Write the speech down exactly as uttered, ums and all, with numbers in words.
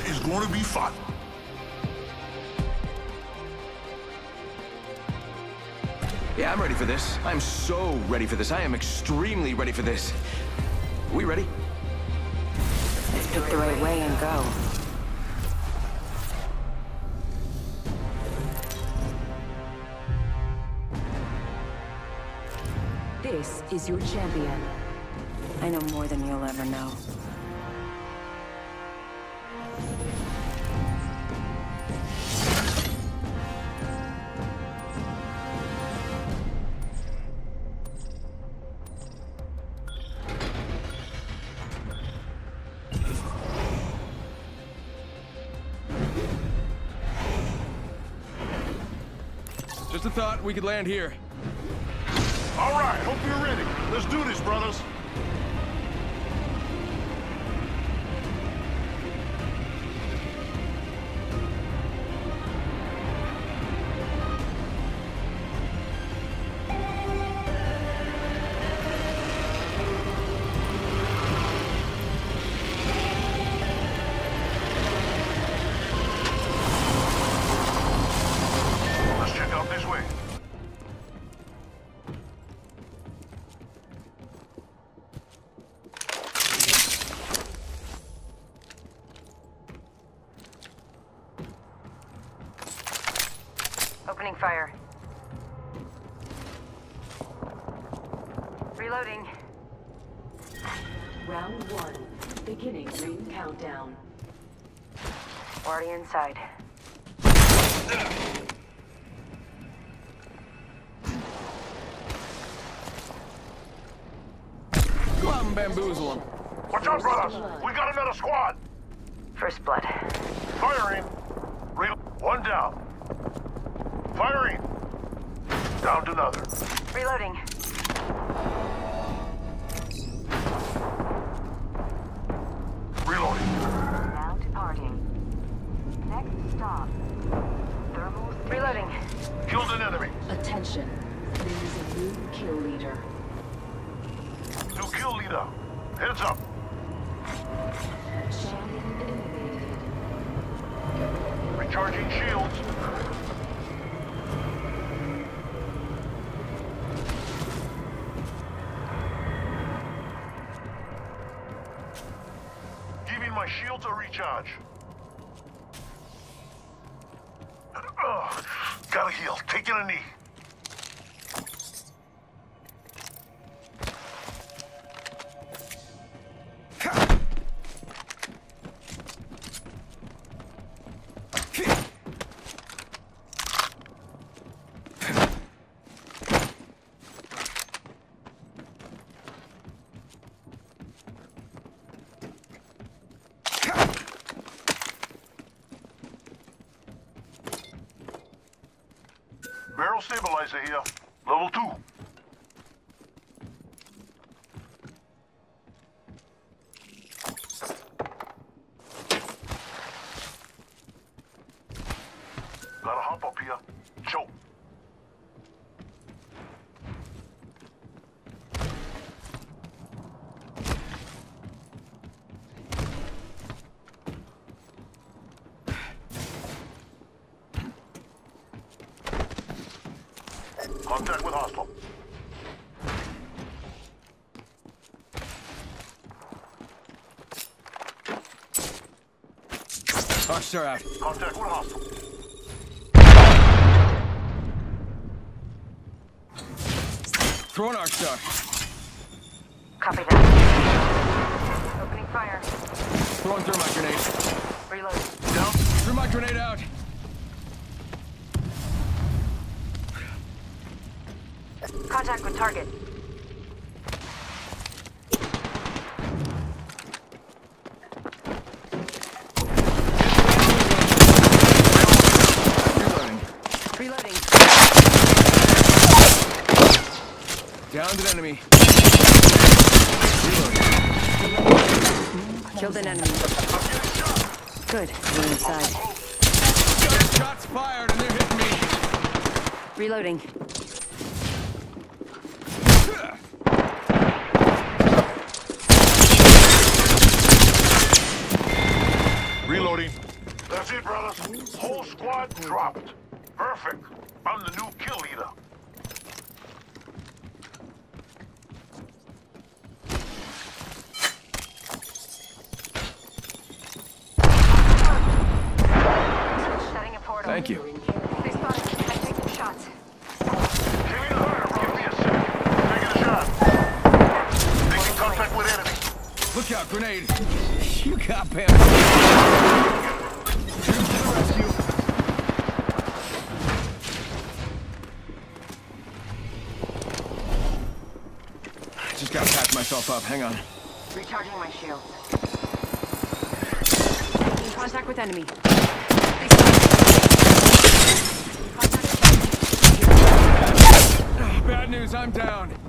is going to be fun. Yeah, I'm ready for this. I'm so ready for this. I am extremely ready for this. Are we ready? Let's pick the right way and go. This is your champion. I know more than you'll ever know. Just a thought, we could land here. All right, hope you're ready. Let's do this, brothers. Let's check out this way. Opening fire. Reloading. Round one, beginning ring countdown. Already inside. Go out and bamboozle them. Watch out, brothers. We got another squad. First blood. Firing. Re One down. Firing. Down to another. Reloading. Reloading. Now departing. Next stop. Thermal station. Reloading. Killed an enemy. Attention, there is a new kill leader. New kill leader. Heads up. Champion eliminated. Recharging shields. Giving my shields a recharge. Ugh. Gotta heal. Taking a knee. Barrel stabilizer here. Level two. Gotta hop up here. Choke. Contact with hostile. Arcstar out. Contact with hostile. Throw an Arcstar. Copy that. Opening fire. Throwing thermite grenade. Reload. Down. Thermite grenade out. Contact with target. Reloading. Reloading. Downed an enemy. Killed an enemy. Good. We're inside. Shots fired and they're hitting me. Reloading. Reloading. squad dropped. Perfect. I'm the new kill leader. Setting a portal. Thank you. They spotted me. I'm taking shots. Give me the hunter. Give me a sec. Taking a shot. Making contact with enemy. Look out, grenade! You got bamboozled. To the rescue. I just gotta patch myself up. Hang on. Recharging my shield. In contact with enemy. Bad news, I'm down.